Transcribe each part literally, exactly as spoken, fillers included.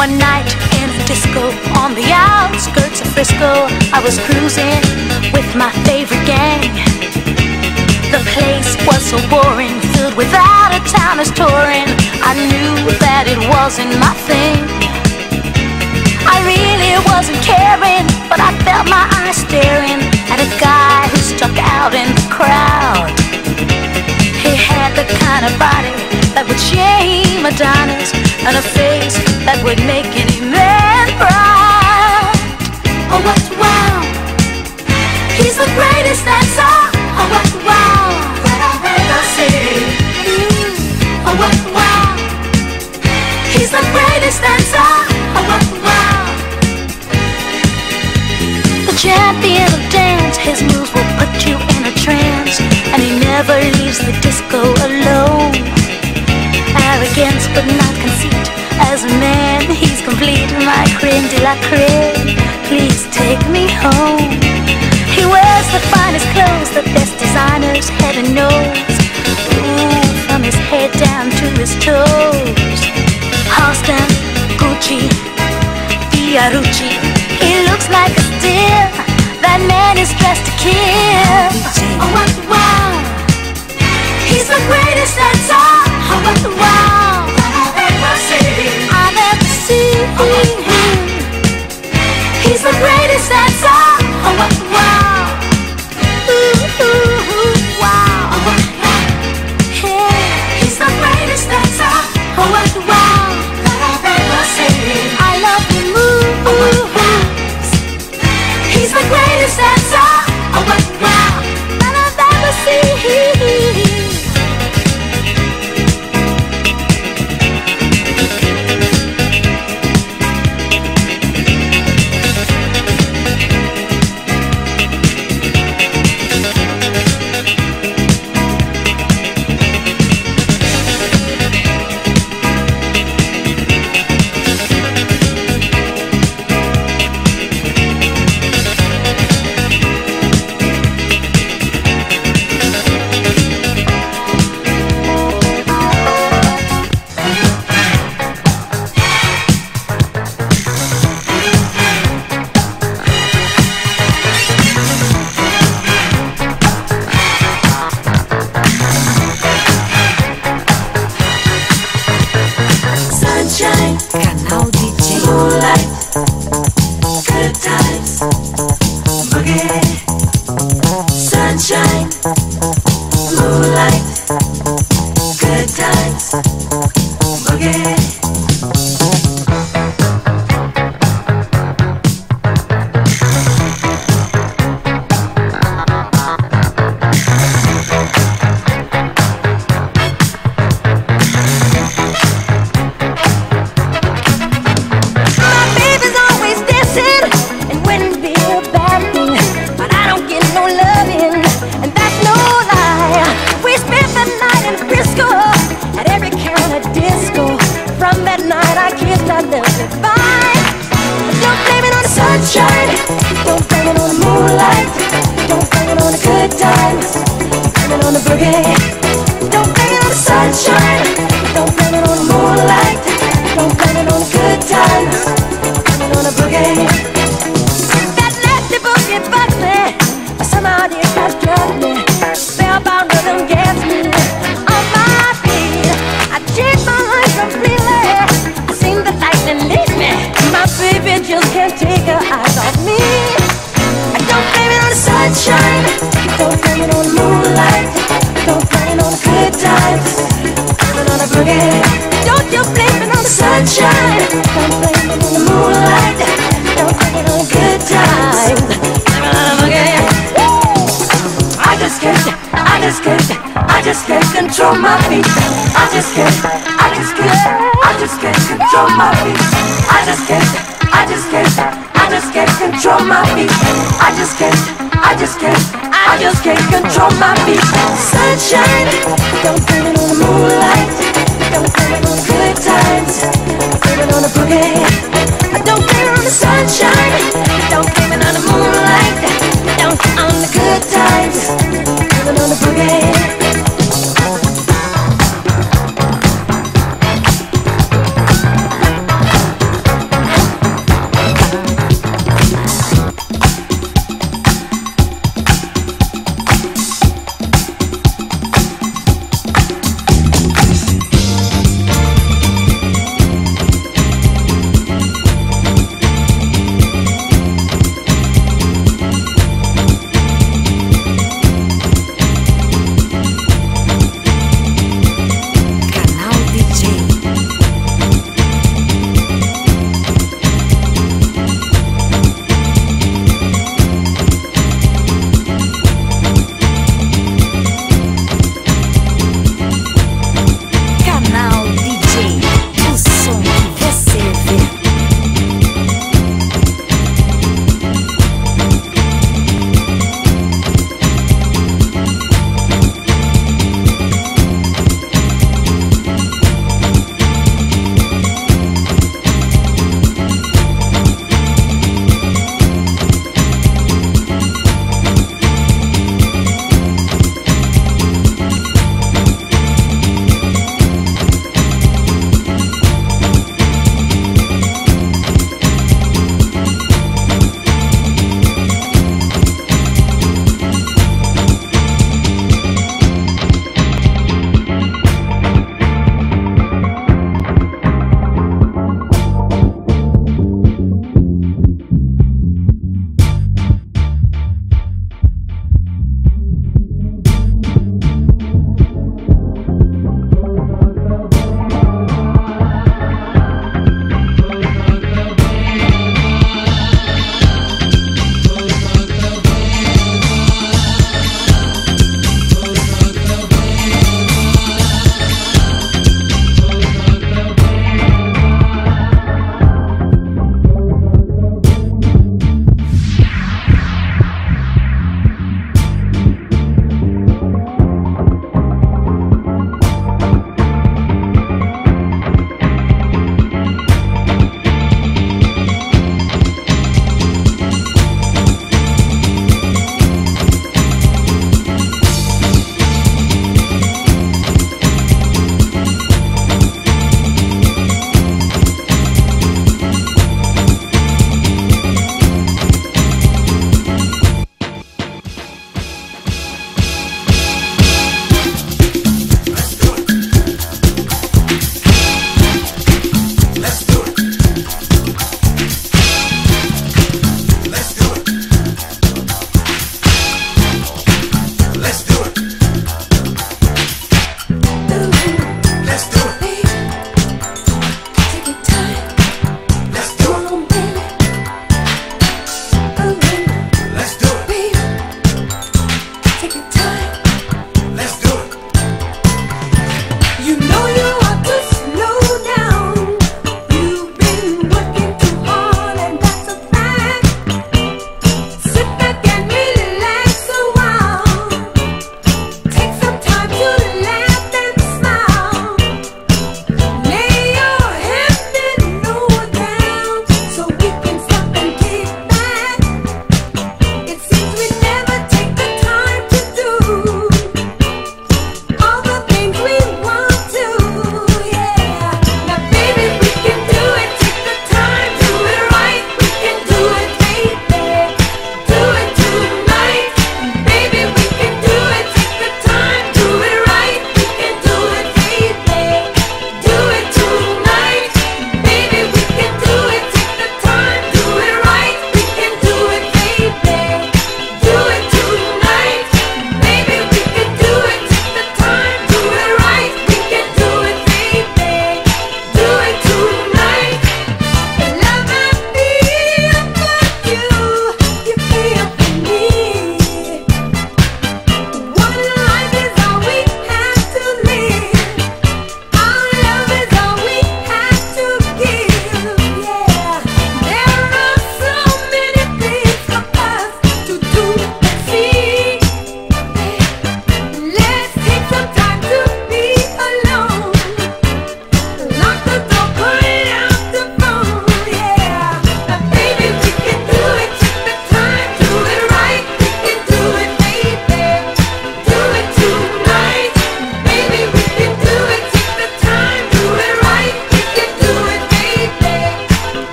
One night in a disco on the outskirts of Frisco, I was cruising with my favorite gang. The place was so boring, filled with out-of-towners touring. I knew that it wasn't my thing. I really wasn't caring, but I felt my eyes staring at a guy who stuck out in the crowd. He had the kind of body that would shame Adonis, and a face that would make any man proud. Oh, what wow! He's the greatest dancer. Oh, what wow! That I've ever seen. Mm. Oh, what wow! He's the greatest dancer. Oh, what wow! The champion of dance, his moves will put you in a trance, and he never leaves the disco alone. Arrogance but not conceit, as a man he's complete. My creme de la creme, please take me home. He wears the finest clothes, the best designers, heaven knows. Ooh, from his head down to his toes. Halston, Gucci, Fiorucci, he looks like a steal. That man is dressed to kill. Oh, what wow! He's the greatest dancer. Oh, what wow! I've ever seen. I've ever seen. Oh, what wow! He's the greatest dancer. Oh, what wow! Ooh, ooh, ooh, wow! Oh, what wow! Yeah. He's the greatest dancer. Oh, what wow! That I've ever seen. I love the moves. Oh, what wow! He's the greatest dancer. Oh, what wow! That I've ever seen.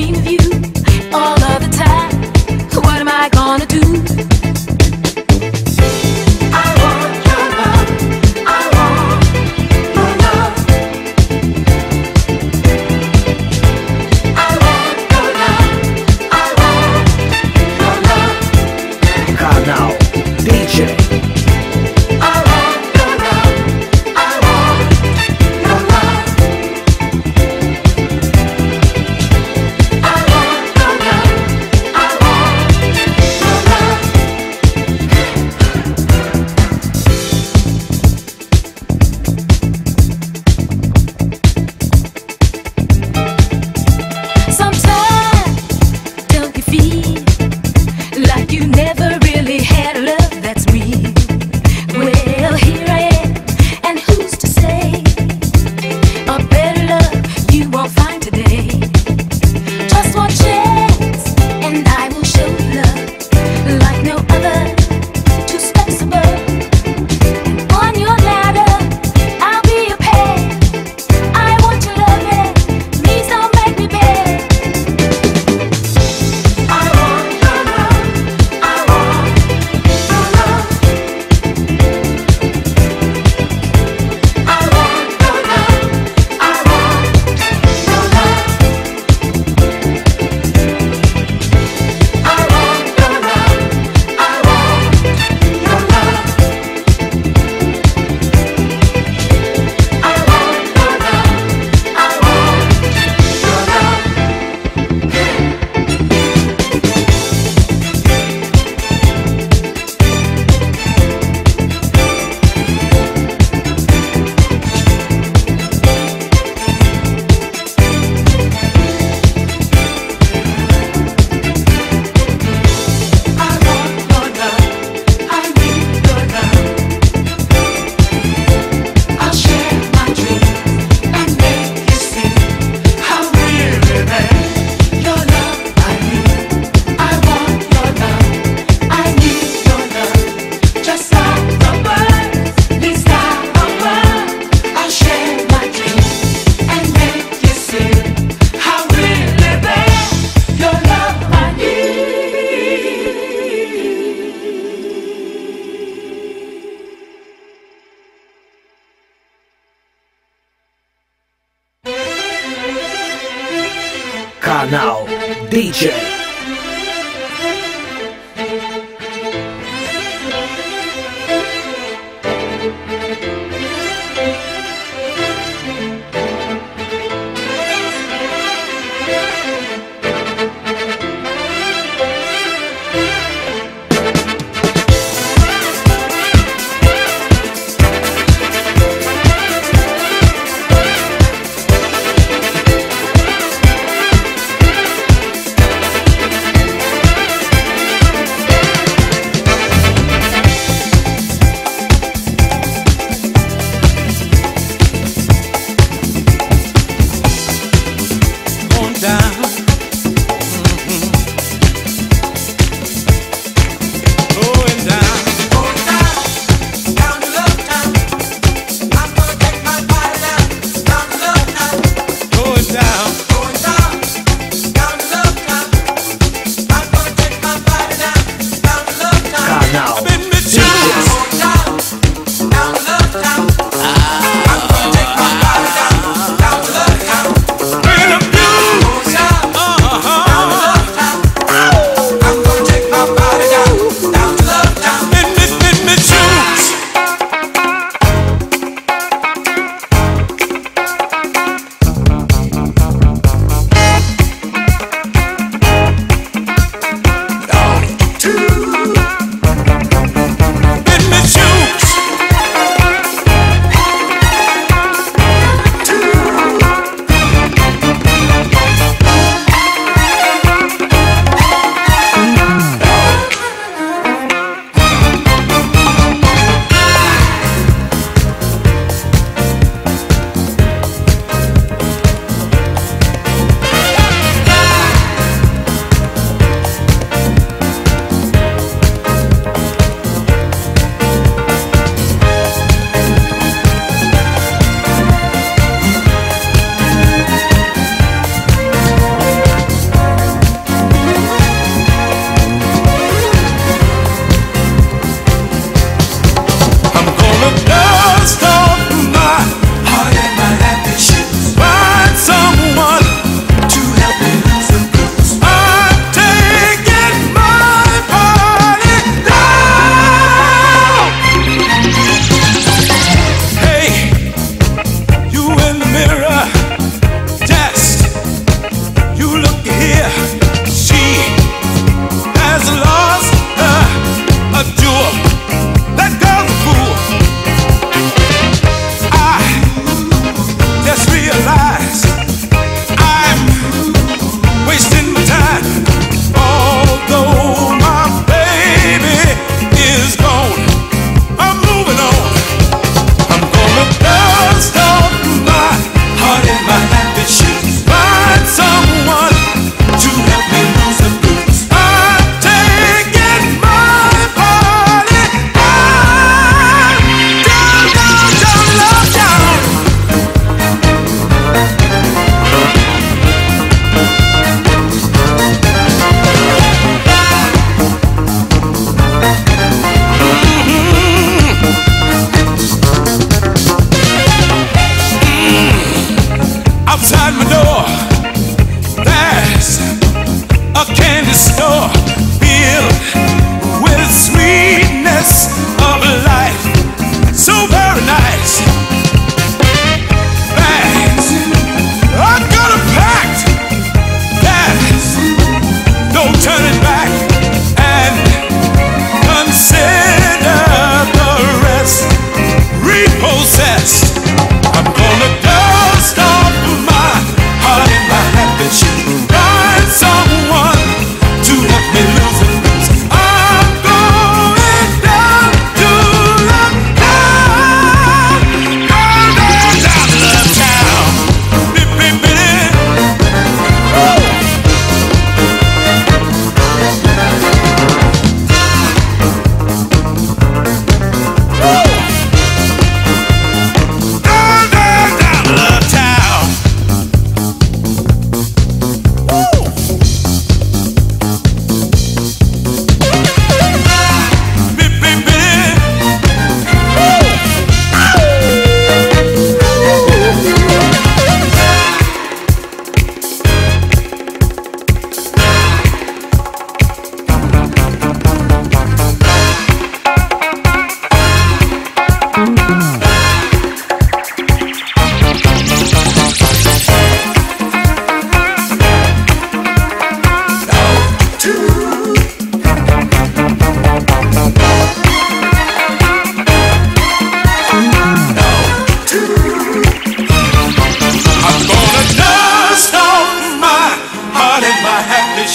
Kanal D J.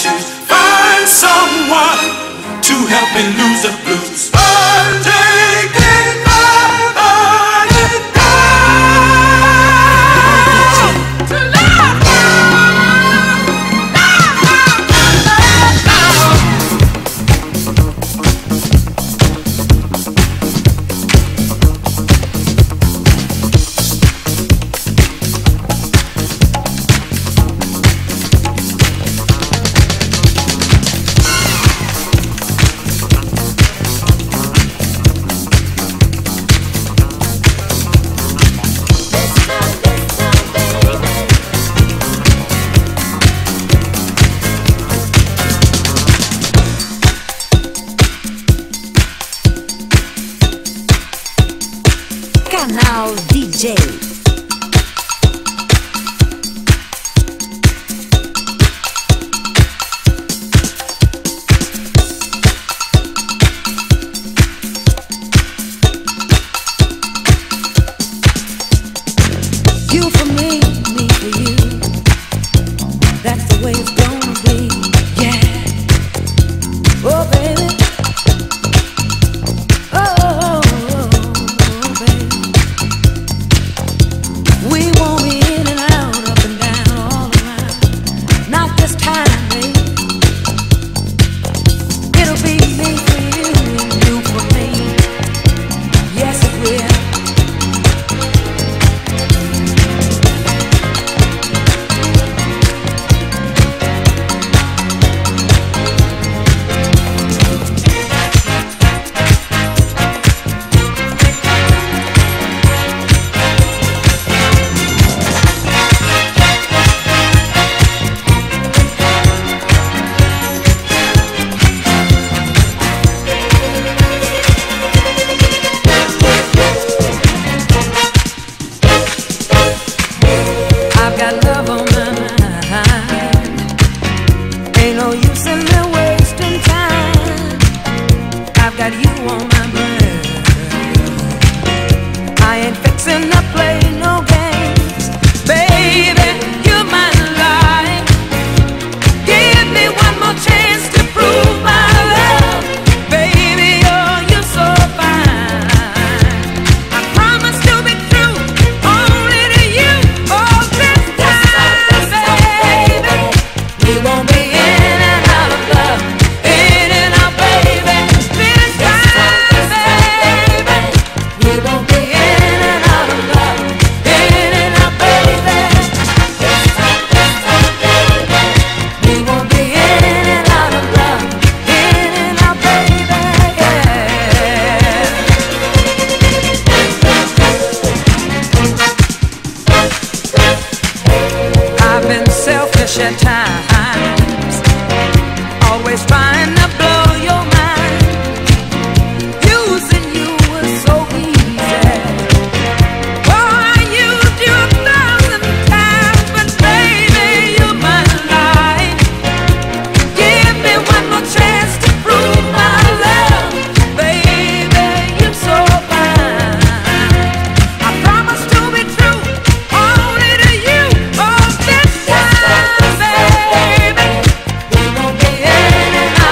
should find someone to help me lose the blues. I'm taking my honey down to love. Canal D J. You for me, me for you. That's the way it's gonna be. Yeah. Oh baby. Oh, oh, oh baby. We won't be in and out, up and down, all around. Not this time, baby. It'll be me for you and you for me. Yes, it will. I've got love on my mind. Ain't no use in me wasting time. I've got you on my mind. I ain't fixing to play no games. Baby, you're my life. Give me one more chance to prove my love. Baby, oh, you're so fine. I promise to be true, only to you. Oh, this time, baby, we won't be in and out of love, in and out, baby. This time, baby, we won't be in and out of love, in and out, baby. This time, this time, baby, we won't be in and out of love, in and out, baby. Yeah. I've been selfish at times, always trying to blow your mind. Using you was so easy. Oh, I used you a thousand times, but baby, you're my life. Give me one more chance to prove my love. Baby, you're so fine. I promise to be true, only to you. Oh, this time, baby, we won't be in and out.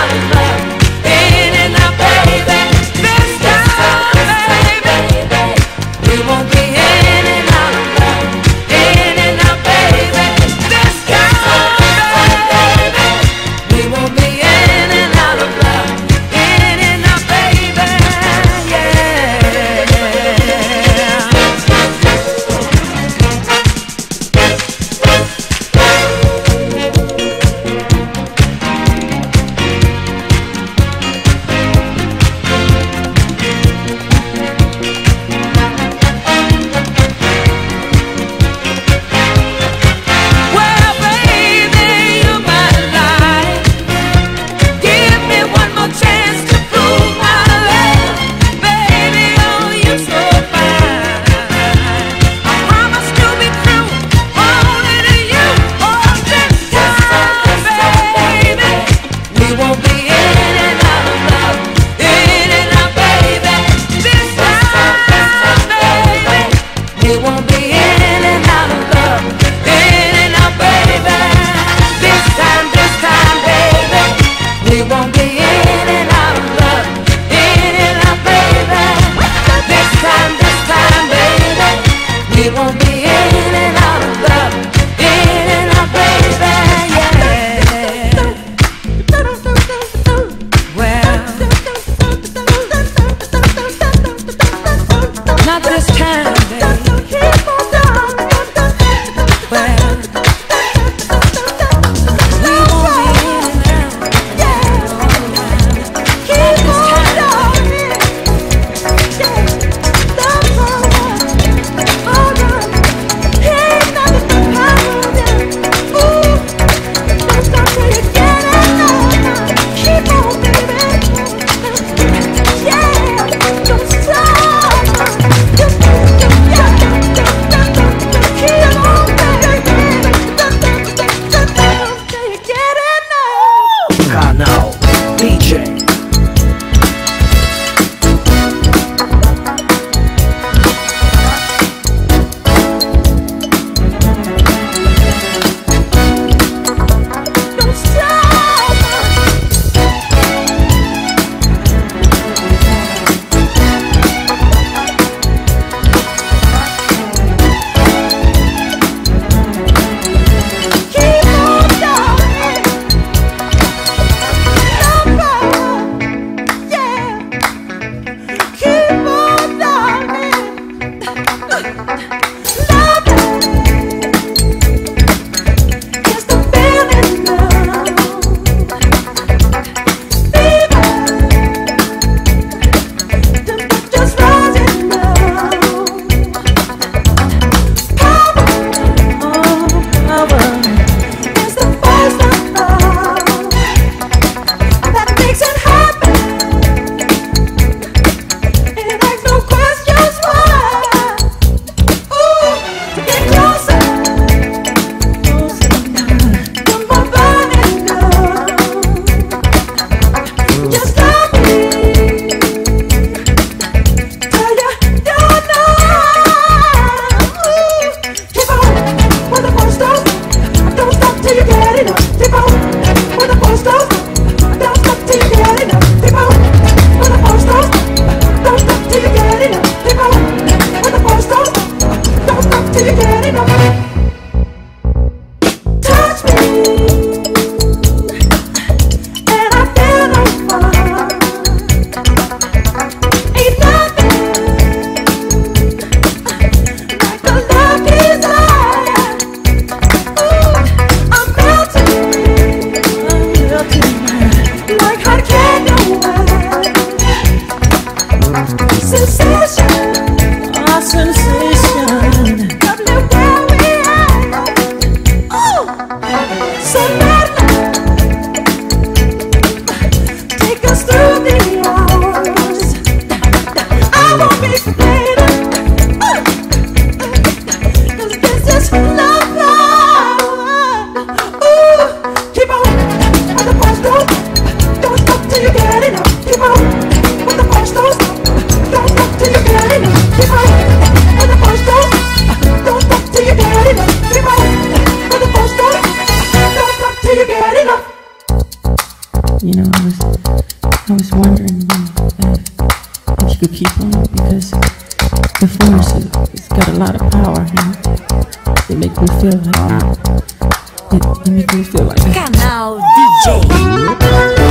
You know, I was, I was wondering, you know, if, if you could keep on, because the force is, it's got a lot of power, you know. It makes me feel like, it, it makes me feel like. Canal D J.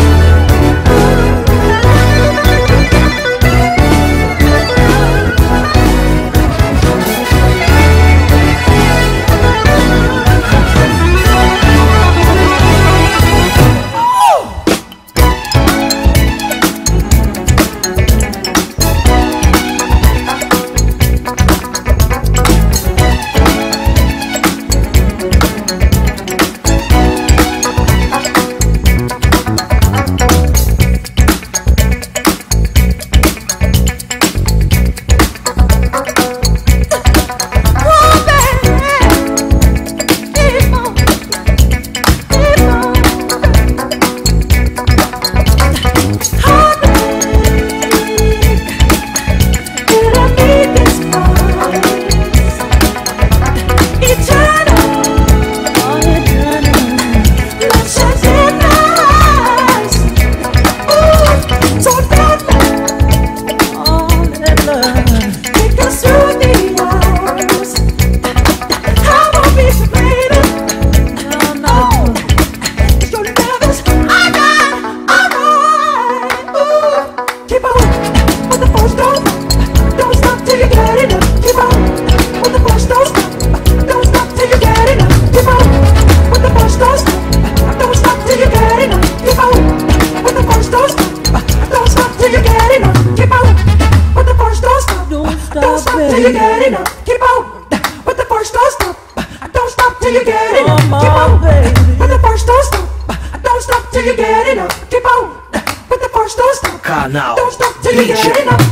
Canal D J.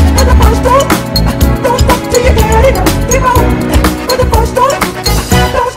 Don't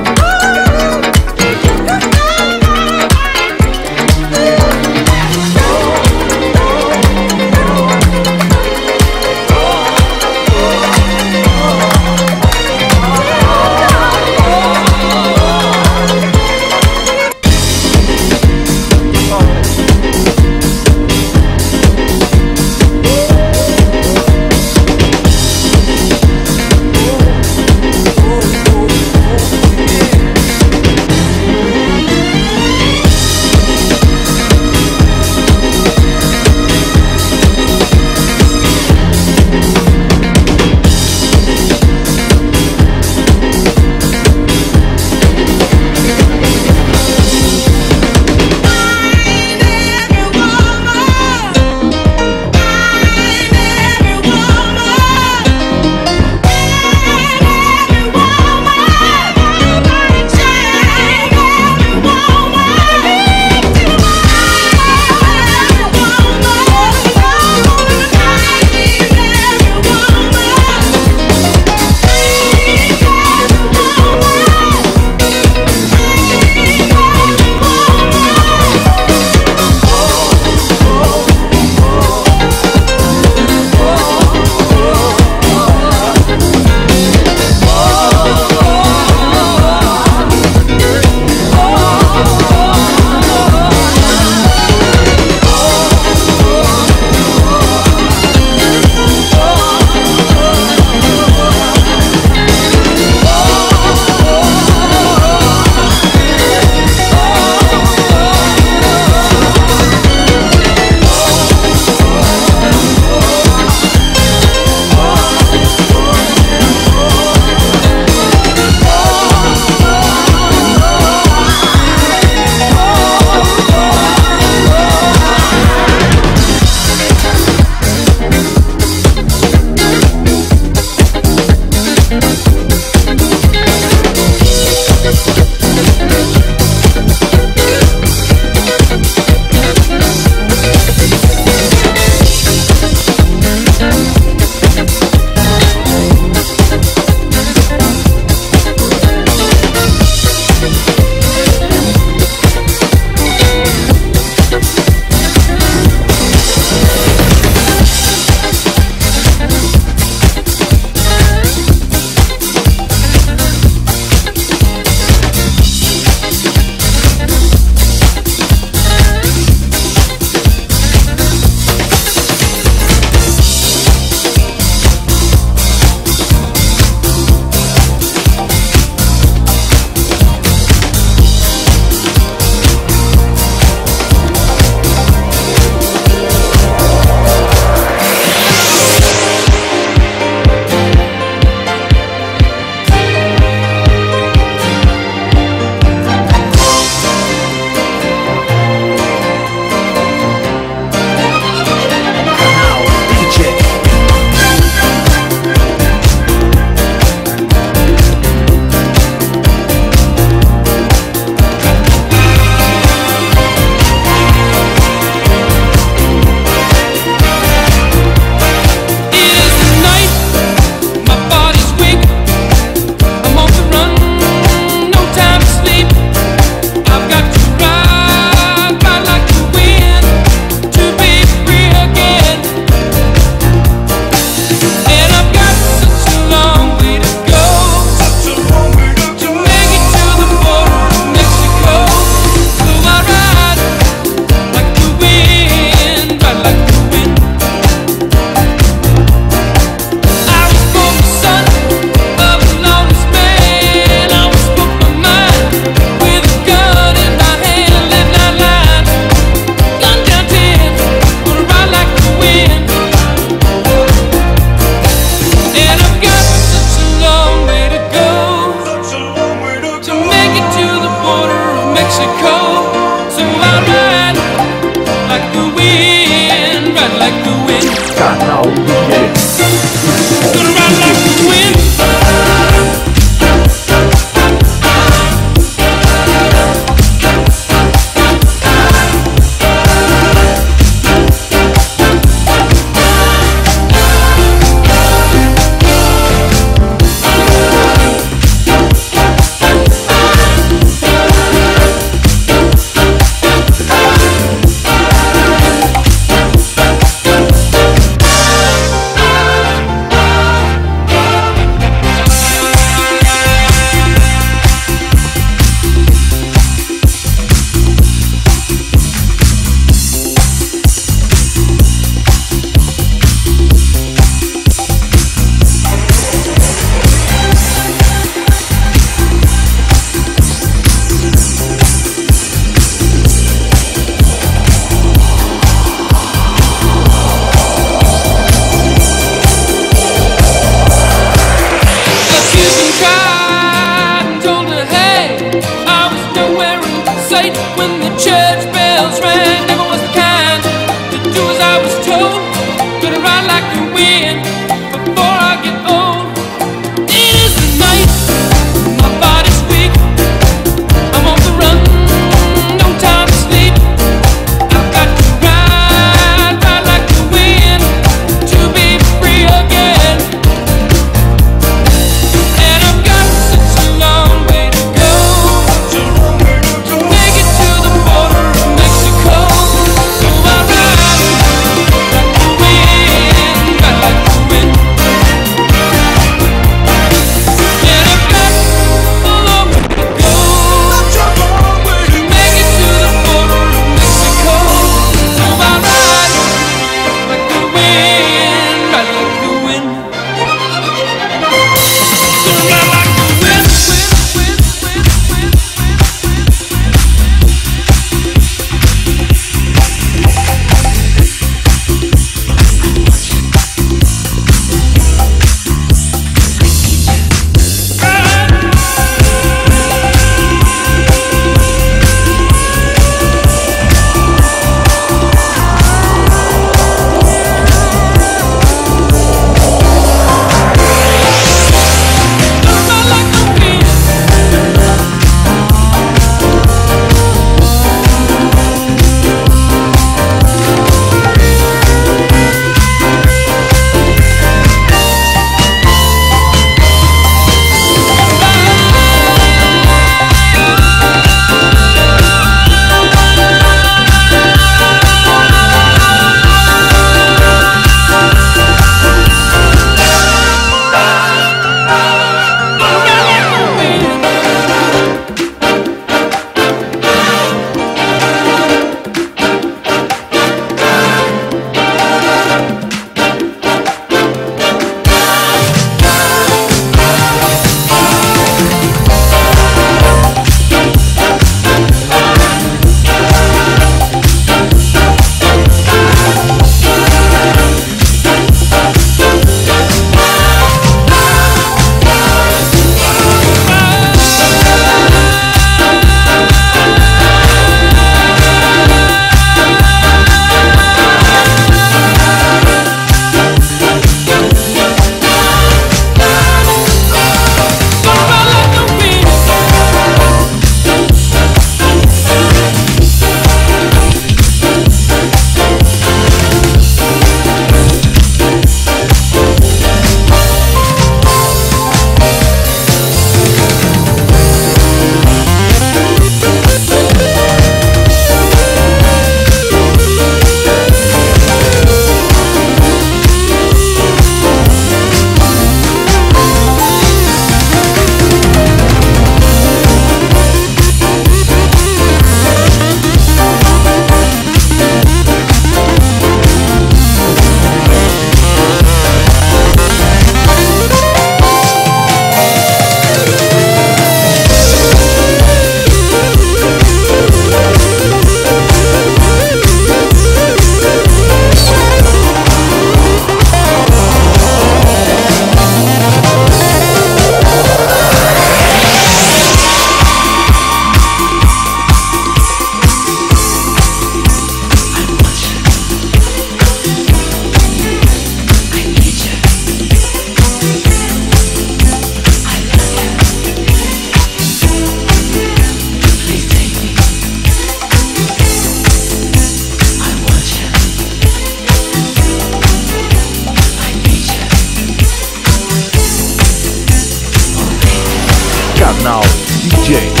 Canal D J.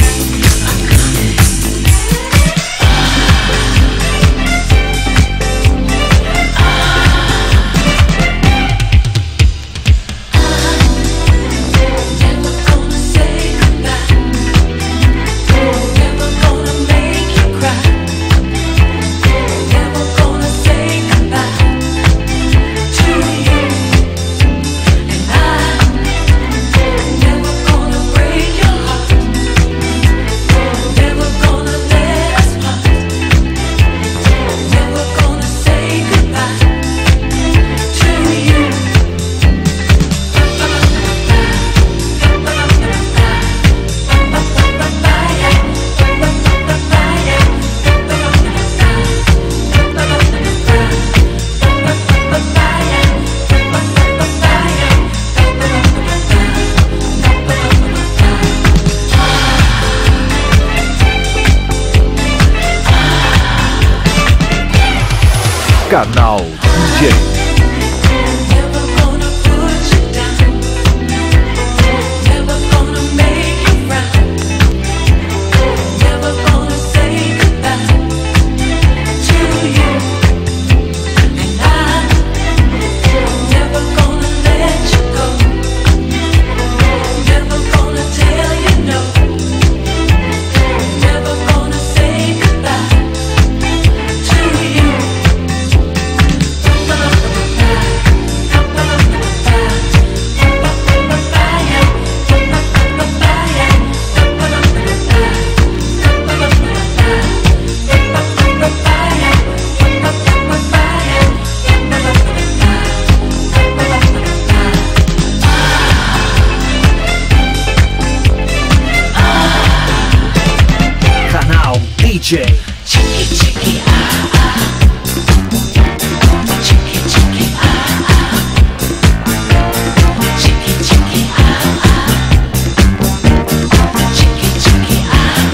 Canal D J. D J. Chicky, chicky, ah, ah. Chicky, chicky, ah, ah. Chicky, chicky, ah, ah. Chicky, chicky, ah,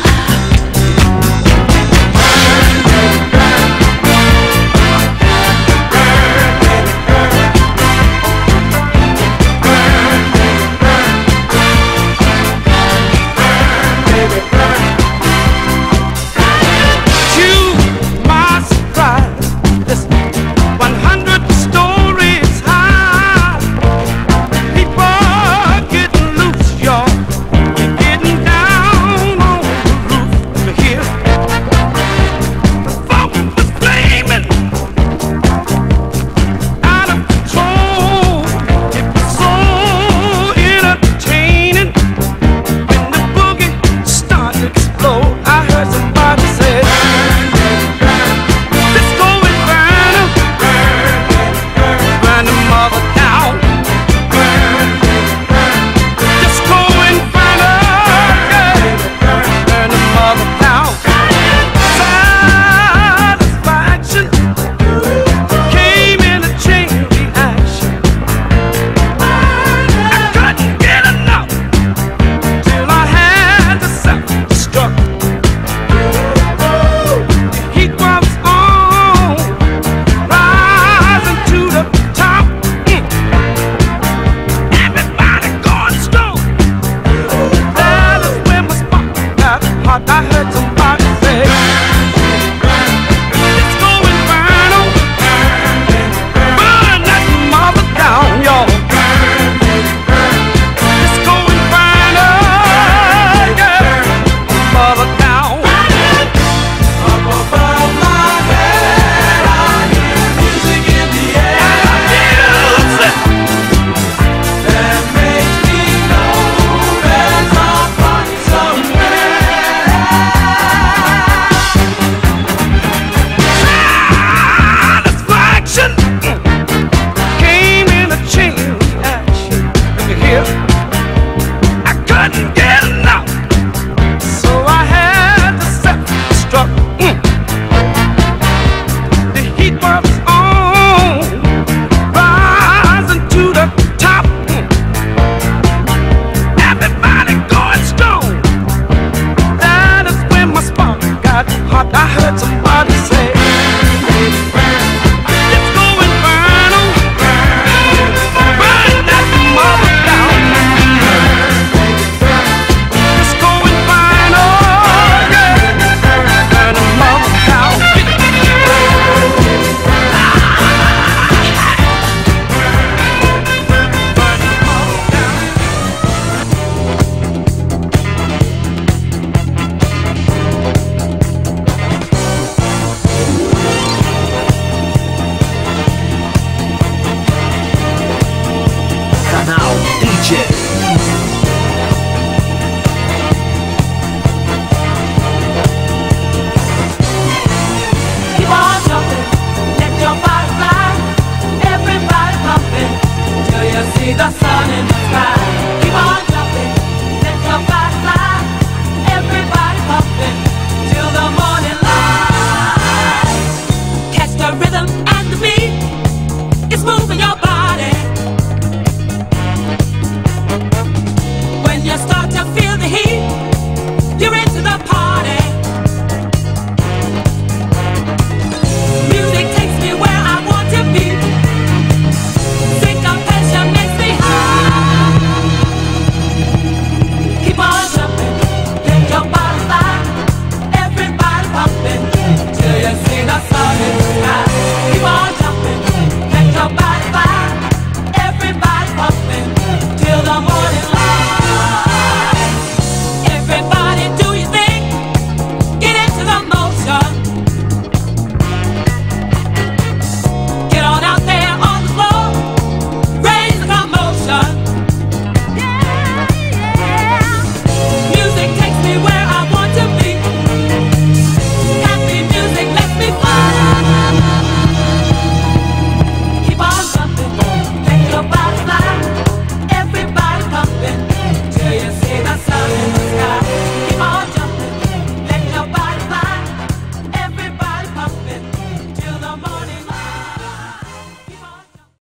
you start to feel the heat.